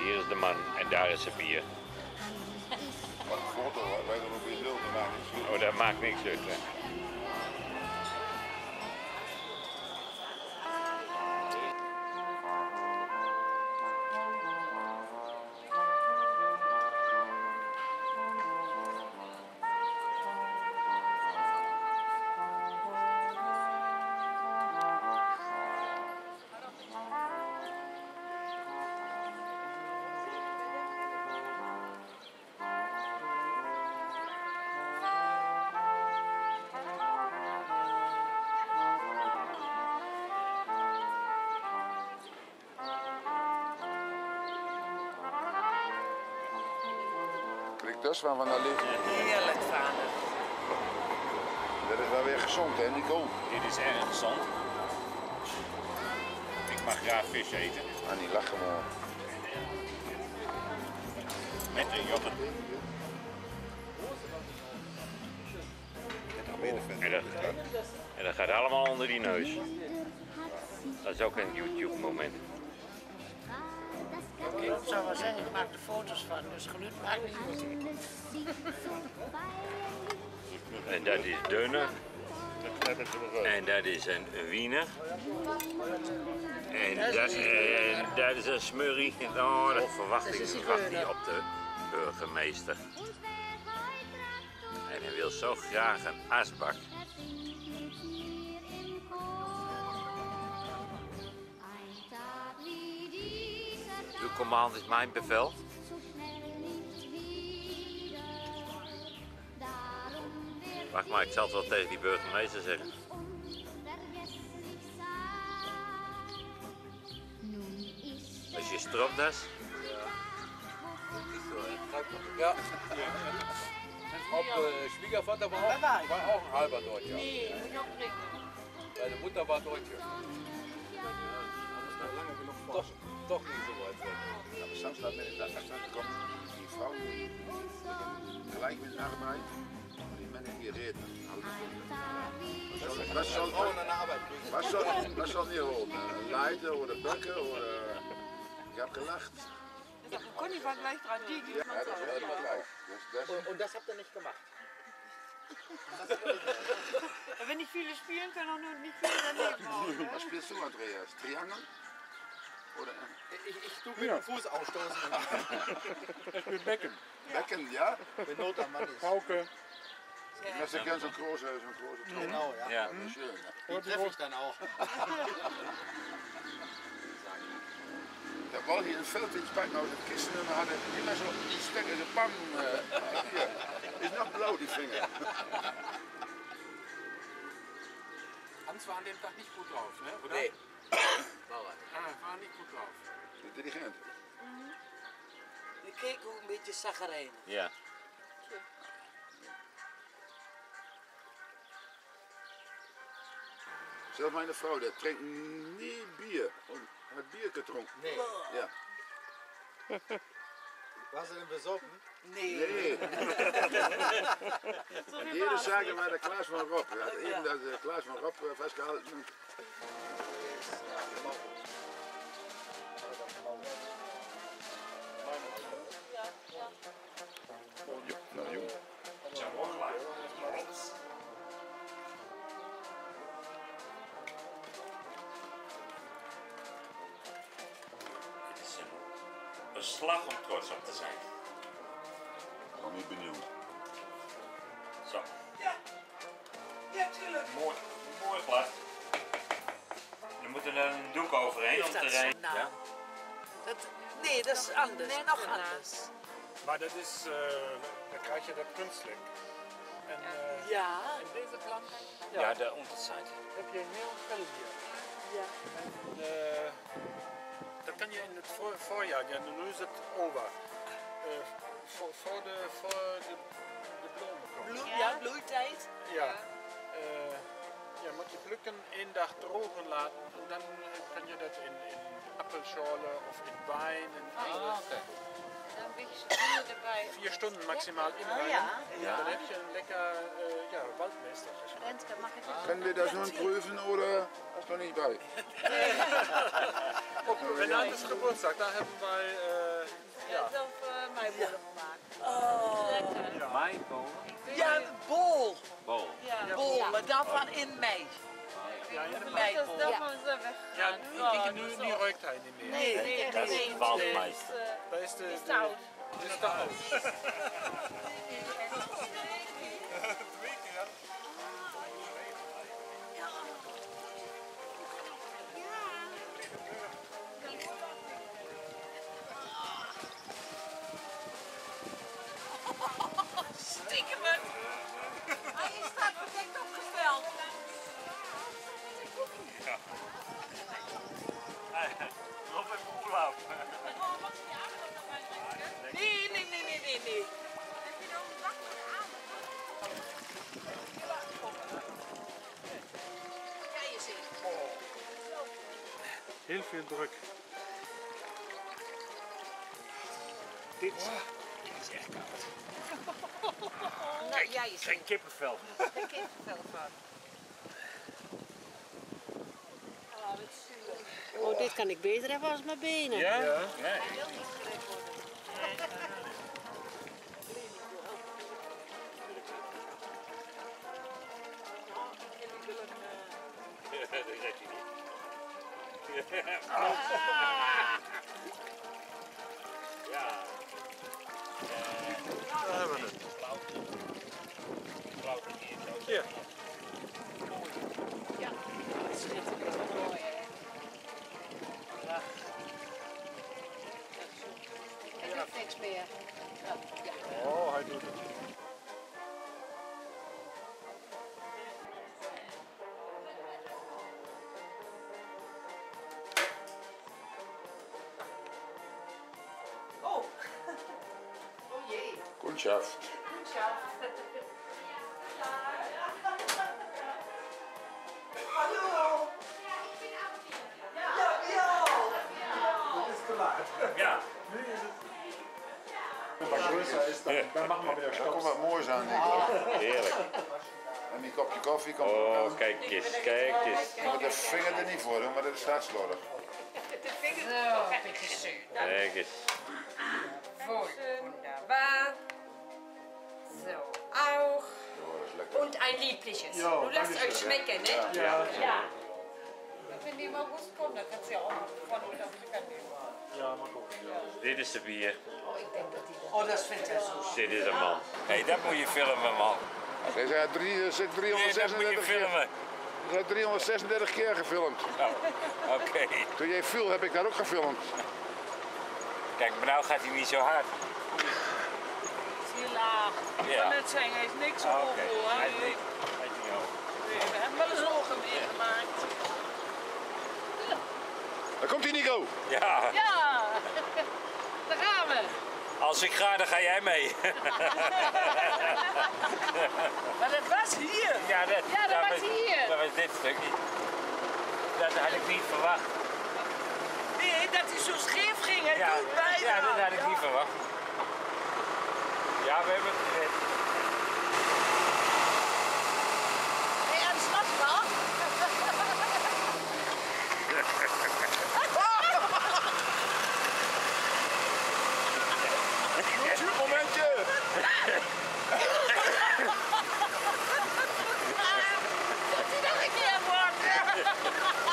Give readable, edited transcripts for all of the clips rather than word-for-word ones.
hier is de man en daar is het bier. Wat een foto, wij er ook weer wil, dat maakt niks uit. Oh, dat maakt niks uit. Hè. Kijk, dat is waar we naar leven. Heerlijk, vader. Dat is wel weer gezond, hè, Nico? Dit is erg gezond. Ik mag graag vis eten. Ah, niet lachen, man. Met een yoghurt. En dat gaat allemaal onder die neus. Dat is ook een YouTube moment. Ik zou wel zeggen, ik maak er foto's van, dus geluid maakt niet uit. En dat is dunne. En dat is een wiener. En dat is een smurrie. Oh, dat verwacht ik niet op de burgemeester. En hij wil zo graag een asbak. Uw command is mijn bevel. Wacht maar, ik zal het wel tegen die burgemeester zeggen. Is je stropdas? Ja. Ob Schwiegervater war auch ein halber Deutscher. Nee, moet je opdrinken. Seine Mutter war Deutsche. Doch nicht so weit weg. Aber soms laat men in de afstand komt die vrouw gelijk met arbeid. Die men hier reden. Was soll Frauen an der Arbeit kriegen. was soll ihr holen? Leiten oder Böcke oder... Ich hab gelacht. Conny war gleich dran, die Ja, das wäre immer gleich. Und das habt ihr nicht gemacht? Wenn nicht viele spielen können, auch nur nicht viele daneben hauen. Was spielst du, Andreas? Triangel? Oder Ich tu mit dem Fuß ausstoßen. Mit Becken. Becken, ja? Wenn Not am Mann ist. Pauke. Das ist ganz so große Trommel. Genau, ja. Ja. Schön. Die treffe ich dann auch. Da wollte ich ein Veld in Spanje aus het kisten en we hadden immer zo die stekken, zo bam. Hier. Is nog blauw die vinger. Hans war an dem Tag nicht gut drauf, ne? Oder? Nee. War nicht gut drauf. De dirigent. Je keek ook een beetje zaggerijnig. Ja. Zelfs mijn vrouw, die drinkt niet bier. Het bier gedronken. Nee. Ja. Warst du denn besoffen? Nee. Nee. Jeder zagen maar de Klaas van Rob. Even dat de Klaas van Rob vastgehouden. Nou jong. Het is een slag om trots op te zijn. Ik ben niet benieuwd. Zo. Ja, tuurlijk. Mooi, mooi glas. Er moet er een doek overheen om te rijden. Nou, Ja? nee, dat is anders. Nog anders. Maar dat is, dan krijg je dat kunstelijk. En Ja. in deze plank Ja, de onderzijde. heb je een heel vel hier. Ja. En dat kan je in het voorjaar, ja, nu is het over. Voor de bloemen komen. Ja, bloeitijd. Ja. Ja, moet je plukken, één dag drogen laten en dan kan je dat in appelschorle of in wijn. En Een beetje schoenen erbij. 4 Stunden maximaal inweihen. Ja. Dan heb je een lekker Waldmeister geschmack. Renske, mag ik het? Kunnen we dat zo prüfen oder was er niet bij? Op Renates Geburtstag, daar hebben wij Ja, zelf meibolen gemaakt. Oh. Lekker. Maibolen? Ja, bol. Bol. Ja. Bol, maar dan van in mei. Ja, in de Dat mei. is daarvan is er Ja, weggegaan. nu ruikt hij niet meer. Nee, echt dat is niet. Waldmeister. Dat is de... Het is oud. Dat is te oud. Stiekem het. Hij is daar perfect opgesteld. Loop even oerloop. Nee. Kijk eens in. Heel veel druk. Dit is echt koud. Nou, jij is Geen kippenvel. geen kippenvel van. Oh, dit kan ik beter hebben als mijn benen. Ja? Ja. Nee. Dat red je niet. Ja. Daar hebben we het. Ja. Ja, schitterend. Mooi, hè? En doet niks meer. Ja. Oh, hij doet het. Oh. Oh jee. Kunsthaft. Hallo. Ja. Dan mag maar weer Daar komt wat moois aan, denk ik. Heerlijk. En die kopje koffie komt er Oh, aan. kijk eens, kijk eens. Je moet de vinger er niet voor doen, maar dat is hartslordig. Zo, bitte schön. Kijk eens. Wunderbar. So, auch. Oh, dat is lekker. Und ein liebliches. Ja, Du lasst euch schmecken, ne? Ja. Ja. Wenn die im August kommt, dann kannst du ja auch von Südafrika nehmen. Ja, maar goed. Dit is de bier. Oh, dat vindt hij zo. Dit is een man. Hé, dat moet je filmen, man. Hij zei, hij zit Nee, dat moet je 336 keer. filmen. Hij heeft 336 keer gefilmd. Oh, oké. Toen jij viel, heb ik daar ook gefilmd. Kijk, maar nou gaat hij niet zo hard. Het is heel laag. Ik Ja. kan net zeggen, hij is niks Oh, hoog oké. hoor. Hij is niet- hij is niet hoog. Nee, we hebben wel eens hoger meegemaakt. Daar komt hij, Nico. Ja, Ja, daar gaan we. als ik ga, dan ga jij mee. Maar dat was hier. Ja, dat was hier. Dat was dit stukje. Dat had ik niet verwacht. Nee, dat hij zo scheef ging. Hij Ja, doet bijna. ja, dat had ik niet verwacht. Ja, we hebben het gered. Ben je aan de slag, man? Momentje. Dat hij nog een keer wordt.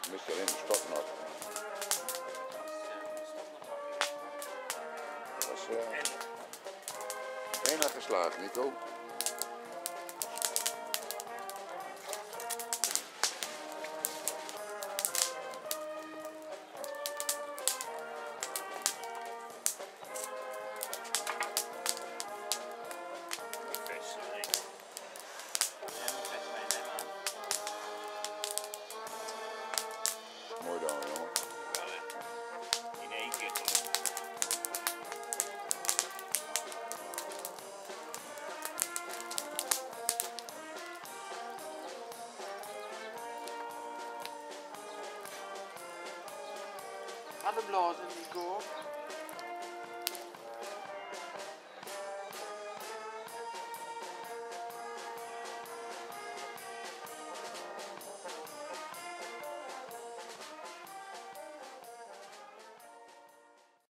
Mist alleen de stoffen op. Dat is bijna geslaagd, Nico. Mooi dan, jongen. In één keer gelukt. Alle blazen, Nico.